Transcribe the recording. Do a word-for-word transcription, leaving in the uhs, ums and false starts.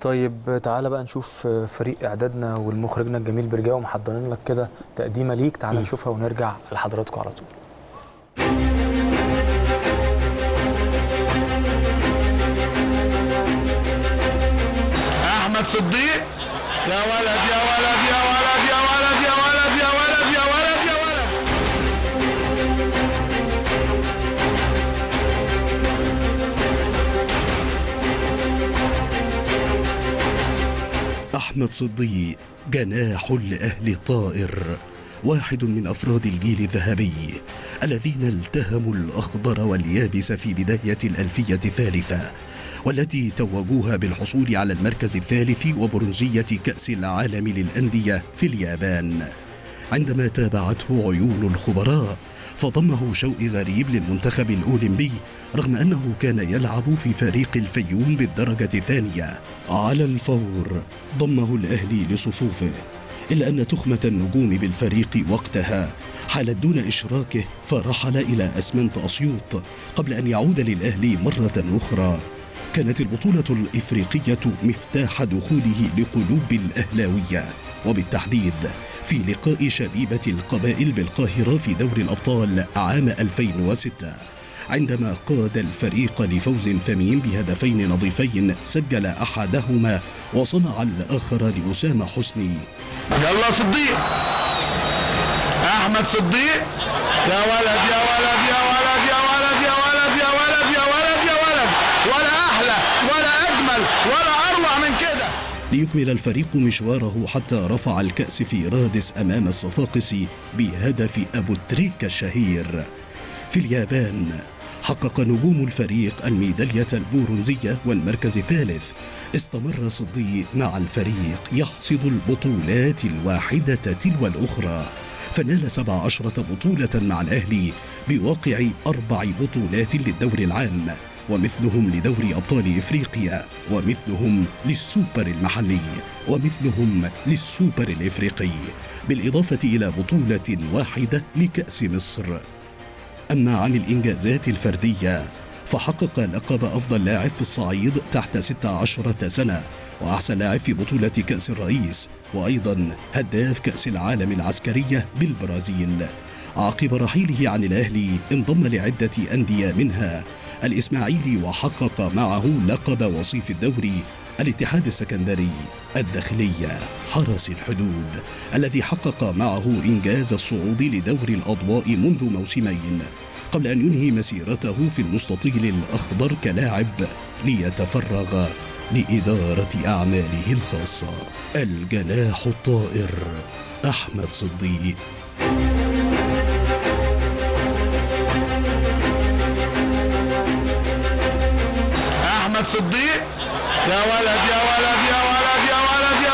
طيب تعالى بقى نشوف فريق اعدادنا والمخرجنا الجميل برجاوي محضرين لك كده تقديمه ليك، تعالى نشوفها ونرجع لحضراتكم على طول. احمد صديق، يا ولد يا ولد يا ولد يا ولد يا ولد يا ولد يا ولد يا ولد. أحمد صديق جناح لأهل الطائر، واحد من أفراد الجيل الذهبي الذين التهموا الأخضر واليابس في بداية الألفية الثالثة، والتي توجوها بالحصول على المركز الثالث وبرونزية كأس العالم للأندية في اليابان. عندما تابعته عيون الخبراء فضمه شوقي غريب للمنتخب الأولمبي رغم أنه كان يلعب في فريق الفيوم بالدرجة الثانية. على الفور ضمه الأهلي لصفوفه، إلا أن تخمة النجوم بالفريق وقتها حالت دون إشراكه، فرحل إلى أسمنت أسيوط قبل أن يعود للأهلي مرة أخرى. كانت البطولة الإفريقية مفتاح دخوله لقلوب الأهلاوية، وبالتحديد في لقاء شبيبة القبائل بالقاهرة في دوري الأبطال عام ألفين وستة، عندما قاد الفريق لفوز ثمين بهدفين نظيفين سجل أحدهما وصنع الآخر لأسامة حسني. يلا صديق، أحمد صديق، يا ولد يا ولد يا ولد يا ولد يا ولد يا ولد يا ولد يا ولد، ولا أحلى ولا أجمل ولا أروع من كده. ليكمل الفريق مشواره حتى رفع الكأس في رادس أمام الصفاقسي بهدف أبو تريكة الشهير. في اليابان حقق نجوم الفريق الميدالية البرونزية والمركز الثالث. استمر صديق مع الفريق يحصد البطولات الواحدة تلو الأخرى، فنال سبع عشرة بطولة مع الأهلي بواقع أربع بطولات للدوري العام، ومثلهم لدوري أبطال إفريقيا، ومثلهم للسوبر المحلي، ومثلهم للسوبر الإفريقي، بالإضافة إلى بطولة واحدة لكأس مصر. أما عن الإنجازات الفردية فحقق لقب أفضل لاعب في الصعيد تحت ستة عشر سنة، وأحسن لاعب في بطولة كأس الرئيس، وأيضا هداف كأس العالم العسكرية بالبرازيل. عقب رحيله عن الأهلي انضم لعدة أندية منها الإسماعيلي، وحقق معه لقب وصيف الدوري، الاتحاد السكندري، الداخلية، حرس الحدود، الذي حقق معه إنجاز الصعود لدوري الأضواء منذ موسمين، قبل أن ينهي مسيرته في المستطيل الأخضر كلاعب ليتفرغ لإدارة أعماله الخاصة. الجناح الطائر أحمد صديق. أحمد صديق، يا ولد يا ولد يا ولد يا ولد يا